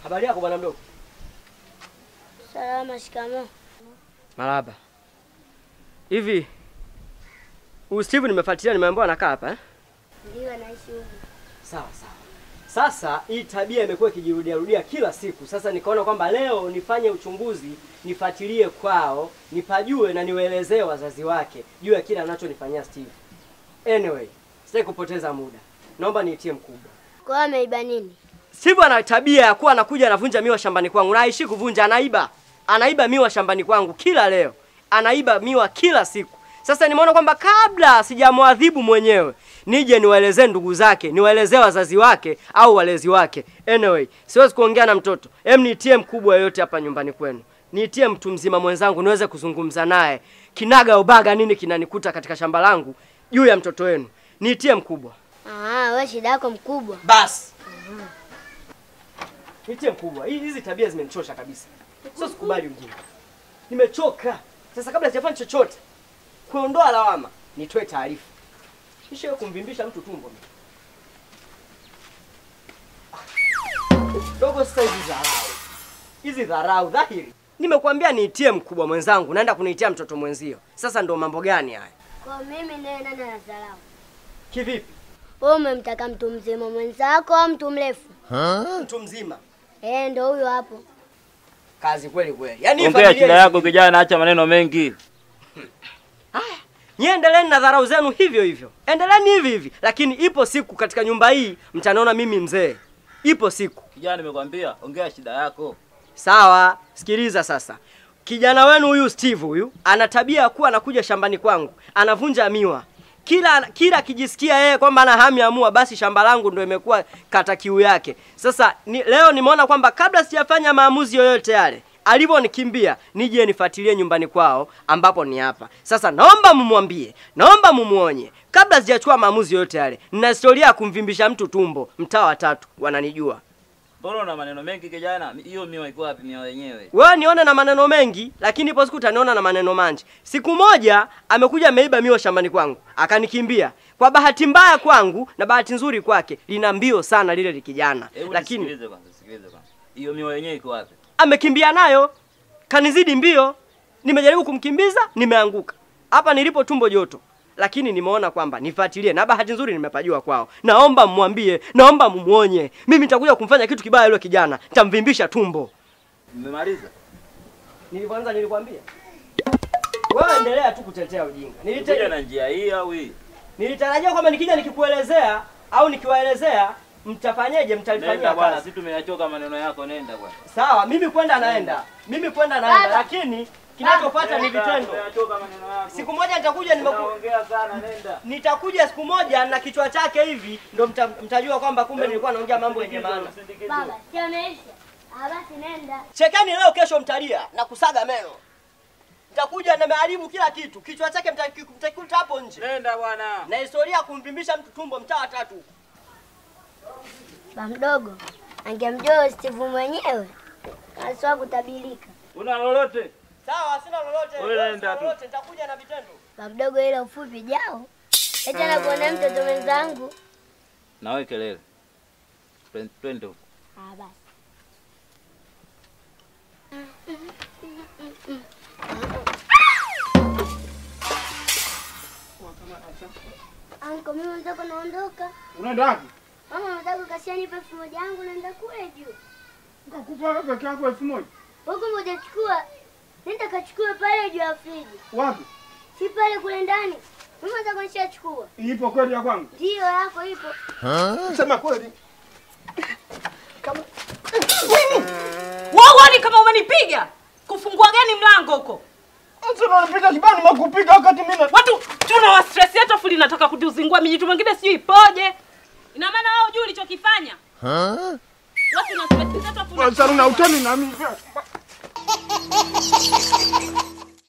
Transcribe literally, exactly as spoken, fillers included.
Habari yako bwana mdogo? Salama, shikamoo. Marahaba. Hivi huyu Steve nimefuatilia, nimeambiwa anakaa hapa eh? Ndio, anaishi huko. Sawa sawa. Sasa hii tabia imekuwa ikijirudia rudia kila siku. Sasa nikaona kwamba leo nifanye uchunguzi, nifuatilie kwao, nipajue na niwaelezee wazazi wake juu ya kile anachonifanyia Steve. Anyway, sitaki kupoteza muda. Naomba niitie mkubwa. Kwa ameiba nini? Steve ana tabia ya kuwa anakuja anavunja miwa shambani kwangu. Na aishi kuvunja, anaiba. Anaiba miwa shambani kwangu kila leo. Anaiba miwa kila siku. Sasa nimeona kwamba kabla sijamwadhibu mwenyewe, nije niwaelezee ndugu zake, niwaelezee wazazi wake au walezi wake. Anyway, siwezi kuongea na mtoto. Hem, niitie mkubwa yote hapa nyumbani kwenu. Niitie mtu mzima mwenzangu niweze kuzungumza naye. Kinaga ubaga nini kinanikuta katika shamba langu juu ya mtoto wenu. Niitie mkubwa. Ah, wewe shida yako mkubwa. Bas. Mhm. Niitie mkubwa. Hizi tabia zimenichosha kabisa. Sio sikubali ujinga. Nimechoka. Sasa kabla sijafanya chochote, kuondoa lawama, nitoe taarifa. Kisha kumvimbisha mtu tumbo mimi. Dogo sasa hizi dharau. Hizi dharau dhahiri. Nimekuambia niitie mkubwa mwenzangu, naenda kuniitia mtoto mwenzio. Sasa ndo mambo gani haya? Kwa mimi naye nani anadharau? Kivipi? Wewe umemtaka mtu mzima mwenzako au mtu mrefu? Mtu mzima. Eh, ndo huyo hapo. Kazi kweli kweli. Yaani ongea shida yako kijana, acha maneno mengi. Haya, niendeleeni na dharau zenu hivyo hivyo. Endeleeni hivi hivi, lakini ipo siku katika nyumba hii mtaniona mimi mzee. Ipo siku. Kijana nimekwambia, ongea shida yako. Sawa, sikiliza sasa. Kijana wenu huyu Steve huyu ana tabia ya kuwa anakuja shambani kwangu, anavunja miwa. Kila kila kijisikia yeye kwamba ana hamu ya mua, basi shamba langu ndio imekuwa kata kiu yake. Sasa ni, leo nimeona kwamba kabla sijafanya maamuzi yoyote yale, alivyonikimbia nije nifuatilie nyumbani kwao ambapo ni hapa. Sasa naomba mumwambie, naomba mumuonye kabla sijachukua maamuzi yoyote yale. Nina historia ya kumvimbisha mtu tumbo, mtaa wa tatu wananijua. Mbona una maneno mengi kijana? Hiyo miwa iko wapi miwa yenyewe? Wewe nione na maneno mengi, lakini ipo siku utaniona na maneno manji. Siku moja amekuja ameiba miwa shambani kwangu, akanikimbia. Kwa bahati mbaya kwangu na bahati nzuri kwake, lina mbio sana lile likijana. Ebu lakini sikilize kwanza, sikilize kwanza. Hiyo miwa yenyewe iko wapi? Amekimbia nayo. Kanizidi mbio. Nimejaribu kumkimbiza, nimeanguka. Hapa nilipo tumbo joto. Lakini nimeona kwamba nifuatilie na bahati nzuri nimepajua kwao. Naomba mmwambie, naomba mumuonye. Mimi nitakuja kumfanya kitu kibaya yule kijana. Nitamvimbisha tumbo. Mmemaliza? Nilipoanza nilikwambia. Wewe endelea tu kutetea ujinga. Niliteja na njia hii au hii? Nilitarajia kwamba nikija nikikuelezea au nikiwaelezea mtafanyaje, mtalifanyia bwana, kazi. sisi tumeyachoka maneno yako, nenda bwana. Sawa, mimi kwenda naenda. Mimi kwenda naenda, lakini kinachofuata ni vitendo. Siku moja nitakuja nimeongea sana, nenda. Nitakuja siku moja na kichwa chake hivi ndo mta, mtajua kwamba kumbe nilikuwa naongea mambo yenye maana. Baba, siameisha. Ah, basi nenda. Chekeni leo, kesho mtalia na kusaga meno. Nitakuja na maharibu kila kitu. Kichwa chake mtakikuta hapo nje. Nenda bwana. Na historia kumvimbisha mtu tumbo mtaa wa tatu. Ba mdogo, angemjua Steve mwenyewe. Aswa kutabilika. Una lolote? Sawa, sina lolote. Wewe nenda tu. Nitakuja na vitendo. Ba mdogo, ile ufupi jao. Eti anakuona mtoto mwenzangu. Na wewe kelele. Twende huko. Ah, basi. Anko, mimi nataka naondoka. Unaenda wapi? Mama nataka kasia nipe elfu moja yangu naenda kule juu. Nitakupa wewe peke yako elfu moja. Huko moja chukua. Nenda kachukue pale juu ya friji. Wapi? Si pale kule ndani. Mama nataka nishachukua. Ipo kweli ya kwangu? Ndio yako ipo. Sema kweli. Kama wewe ni kama umenipiga. Kufungua gani mlango huko? Sasa unanipiga kibani makupiga wakati mimi watu tuna wa stress yetu afu linataka kutuzingua mijitu mwingine sio ipoje. Ina maana wewe unajua ulichokifanya? Ha? Watu na stress yetu afu sasa una utani na mimi.